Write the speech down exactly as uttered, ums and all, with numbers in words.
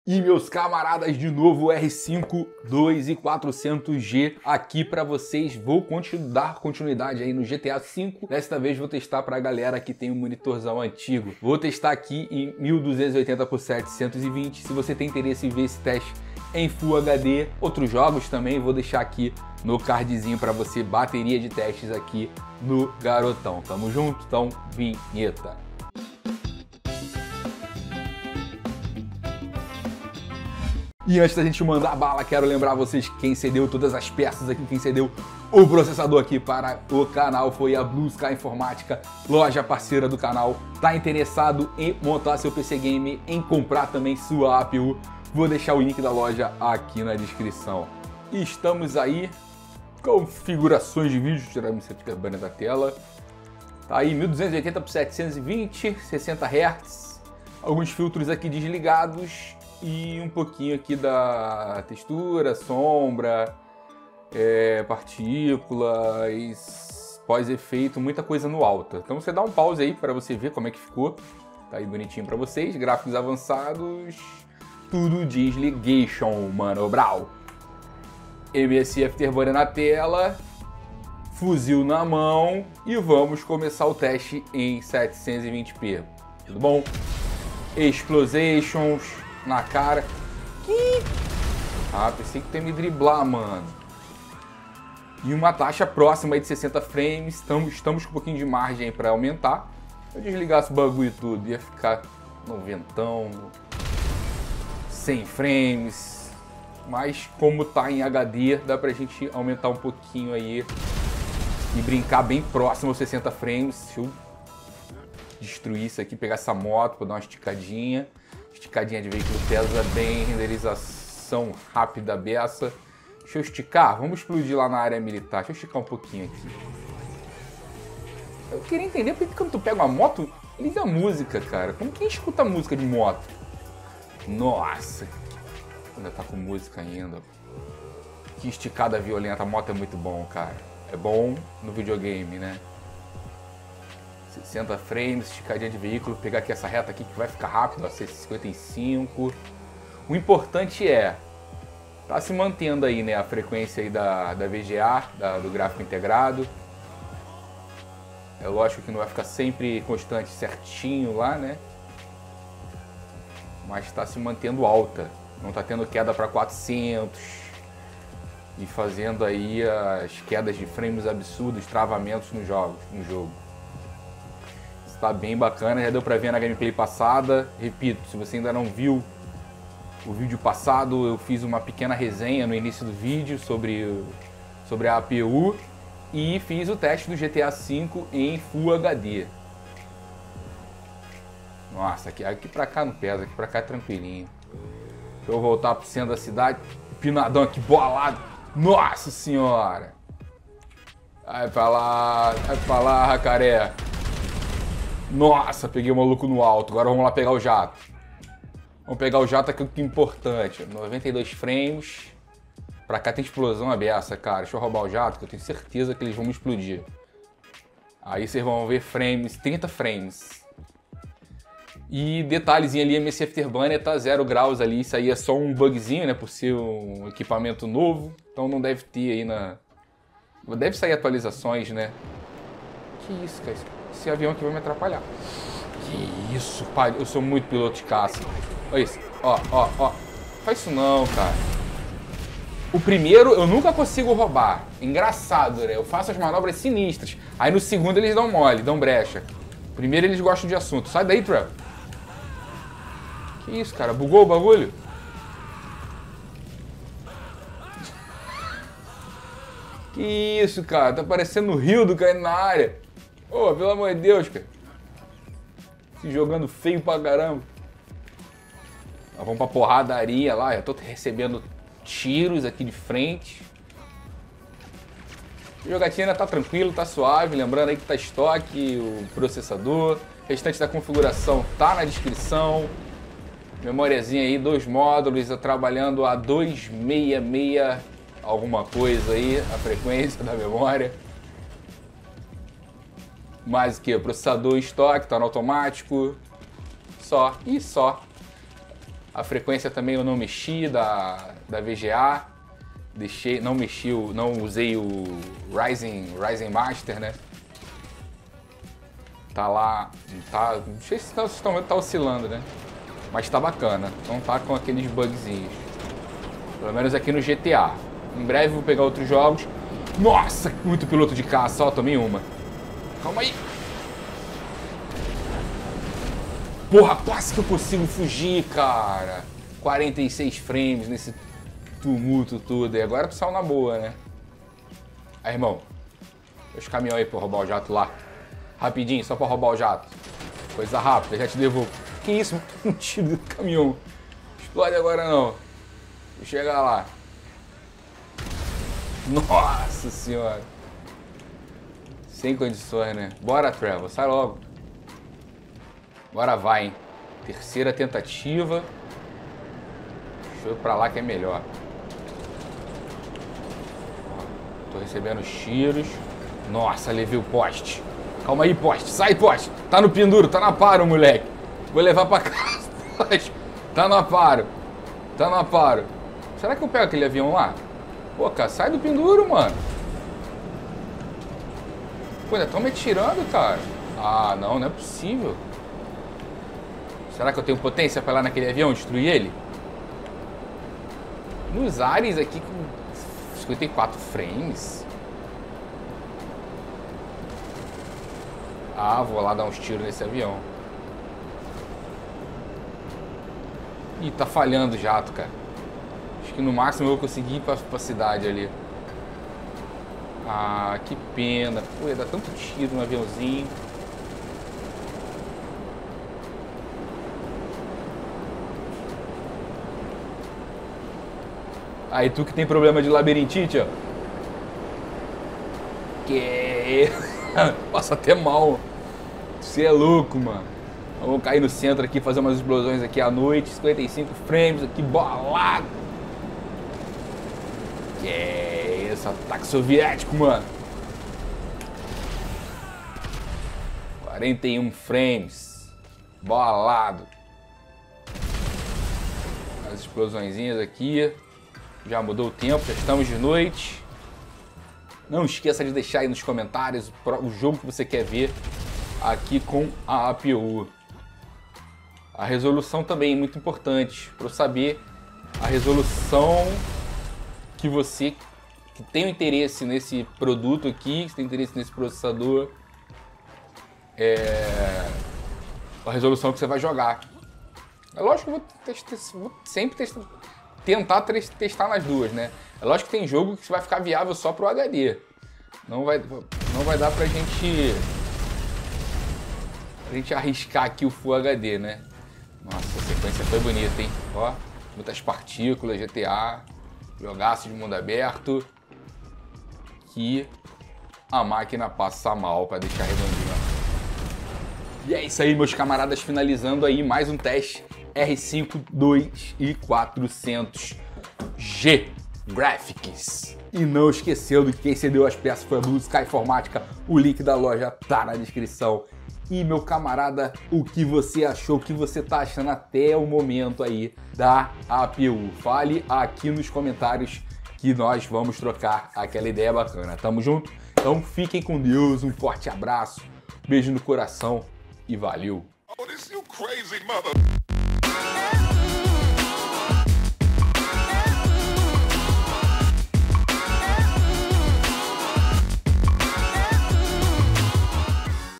E meus camaradas, de novo R cinco dois e quatrocentos G aqui pra vocês. Vou dar continuidade aí no G T A cinco. Desta vez vou testar pra galera que tem um monitorzão antigo. Vou testar aqui em mil duzentos e oitenta por setecentos e vinte. Se você tem interesse em ver esse teste em Full H D, outros jogos também vou deixar aqui no cardzinho pra você. Bateria de testes aqui no garotão. Tamo junto? Então, vinheta. E antes da gente mandar bala, quero lembrar vocês que quem cedeu todas as peças aqui, quem cedeu o processador aqui para o canal foi a Blue Sky Informática, loja parceira do canal. Tá interessado em montar seu P C Game, em comprar também sua A P U? Vou deixar o link da loja aqui na descrição. E estamos aí, configurações de vídeo, tirar a banner da tela. Tá aí mil duzentos e oitenta por setecentos e vinte, sessenta hertz, alguns filtros aqui desligados. E um pouquinho aqui da textura, sombra, é, partículas, pós-efeito, muita coisa no alta. Então você dá um pause aí para você ver como é que ficou. Tá aí bonitinho para vocês, gráficos avançados, tudo desligation, mano, brau. M S I Afterburner na tela, fuzil na mão e vamos começar o teste em setecentos e vinte p. Tudo bom? Explosations na cara. Que... Ah, pensei que ia me driblar, mano. E uma taxa próxima aí de sessenta frames. Estamos, estamos com um pouquinho de margem para aumentar. Se eu desligasse o bagulho e tudo, ia ficar noventão, cem frames. Mas como tá em H D, dá pra gente aumentar um pouquinho aí e brincar bem próximo aos sessenta frames. Deixa eu destruir isso aqui, pegar essa moto para dar uma esticadinha. Esticadinha de veículo pesa bem, renderização rápida beça. Deixa eu esticar, vamos explodir lá na área militar. Deixa eu esticar um pouquinho aqui. Eu queria entender porque quando tu pega uma moto, liga a música, cara. Como quem escuta música de moto? Nossa, ainda tá com música ainda. Que esticada violenta, a moto é muito bom, cara. É bom no videogame, né? sessenta frames, esticadinha de veículo, pegar aqui essa reta aqui que vai ficar rápido, ó, cinquenta e cinco. O importante é, tá se mantendo aí, né, a frequência aí da, da V G A, da, do gráfico integrado. É lógico que não vai ficar sempre constante certinho lá, né? Mas está se mantendo alta, não tá tendo queda para quatrocentos e fazendo aí as quedas de frames absurdos, travamentos no jogo, no jogo. Tá bem bacana, já deu pra ver na gameplay passada. Repito, se você ainda não viu o vídeo passado, eu fiz uma pequena resenha no início do vídeo sobre, sobre a A P U e fiz o teste do G T A cinco em Full H D. Nossa, aqui, aqui pra cá não pesa, aqui pra cá é tranquilinho. Deixa eu voltar pro centro da cidade. Pinadão aqui bolado. Nossa senhora! Vai pra lá, vai pra lá, jacaré. Nossa, peguei o maluco no alto. Agora vamos lá pegar o jato. Vamos pegar o jato aqui, o que é importante. noventa e dois frames. Pra cá tem explosão aberta, cara. Deixa eu roubar o jato, que eu tenho certeza que eles vão me explodir. Aí vocês vão ver frames, trinta frames. E detalhezinho ali, M S I Afterburner tá zero graus ali. Isso aí é só um bugzinho, né? Por ser um equipamento novo. Então não deve ter aí na... Deve sair atualizações, né? Que isso, cara? Esse avião aqui vai me atrapalhar. Que isso, pai. Eu sou muito piloto de caça. Olha isso. Ó, ó, ó. Faz isso não, cara. O primeiro eu nunca consigo roubar. Engraçado, né? Eu faço as manobras sinistras. Aí no segundo eles dão mole, dão brecha. Primeiro eles gostam de assunto. Sai daí, Trevor. Que isso, cara? Bugou o bagulho? Que isso, cara? Tá parecendo o Rio caindo na área. Ô, oh, pelo amor de Deus, cara. Se jogando feio pra caramba. Nós vamos pra porradaria lá. Já tô recebendo tiros aqui de frente. A jogatina tá tranquilo, tá suave. Lembrando aí que tá estoque, o processador. O restante da configuração tá na descrição. Memóriazinha aí, dois módulos. Trabalhando a duzentos e sessenta e seis alguma coisa aí. A frequência da memória. Mais o que? Processador em estoque, tá no automático. Só e só. A frequência também eu não mexi da, da V G A. Deixei, não mexi, o, não usei o Ryzen, Ryzen Master, né? Tá lá, tá, não sei se vocês estão vendo, tá oscilando, né? Mas tá bacana, não tá com aqueles bugzinhos. Pelo menos aqui no G T A. Em breve vou pegar outros jogos. Nossa, muito piloto de caça, ó, tomei uma. Calma aí. Porra, quase que eu consigo fugir, cara. quarenta e seis frames nesse tumulto todo. E agora pro sal na boa, né? Aí, irmão. Os caminhões aí pra roubar o jato lá. Rapidinho, só pra roubar o jato. Coisa rápida, já te devolvo. Que isso? Um tiro do caminhão. Explode agora não. Vou chegar lá. Nossa senhora. Sem condições, né? Bora, Trevor. Sai logo. Agora vai, hein? Terceira tentativa. Deixa eu ir pra lá que é melhor. Tô recebendo os tiros. Nossa, levei o poste. Calma aí, poste. Sai, poste. Tá no penduro, tá no aparo, moleque. Vou levar pra casa, poste. Tá no aparo. Tá no aparo. Será que eu pego aquele avião lá? Pô, cara, sai do penduro, mano. Pô, ainda tão me atirando, cara. Ah, não, não é possível. Será que eu tenho potência pra ir lá naquele avião destruir ele? Nos ares aqui com cinquenta e quatro frames. Ah, vou lá dar uns tiros nesse avião. Ih, tá falhando o jato, cara. Acho que no máximo eu vou conseguir ir pra, pra cidade ali. Ah, que pena. Pô, ia dar tanto tiro no aviãozinho. Aí tu que tem problema de labirintite, ó. Que... Passa até mal. Você é louco, mano. Vamos cair no centro aqui, fazer umas explosões aqui à noite. cinquenta e cinco frames aqui, bolado. Que isso, ataque soviético, mano. quarenta e um frames. Bolado. As explosõezinhas aqui. Já mudou o tempo, já estamos de noite. Não esqueça de deixar aí nos comentários o jogo que você quer ver aqui com a A P U. A resolução também é muito importante para eu saber a resolução que você que tem um interesse nesse produto aqui, que tem interesse nesse processador, é a resolução que você vai jogar. É lógico que eu vou, testar, vou sempre testar, tentar testar nas duas, né? É lógico que tem jogo que vai ficar viável só pro H D. Não vai, não vai dar pra gente, pra gente arriscar aqui o Full H D, né? Nossa, a sequência foi bonita, hein? Ó, muitas partículas, G T A, jogaço de mundo aberto. Que a máquina passa mal pra deixar redondinho. E é isso aí, meus camaradas, finalizando aí mais um teste R cinco dois mil e quatrocentos G Graphics. E não esquecendo que quem cedeu as peças foi a Blue Sky Informática. O link da loja tá na descrição. E, meu camarada, o que você achou, o que você tá achando até o momento aí da A P U? Fale aqui nos comentários que nós vamos trocar aquela ideia bacana. Tamo junto? Então fiquem com Deus, um forte abraço, beijo no coração e valeu! Oh,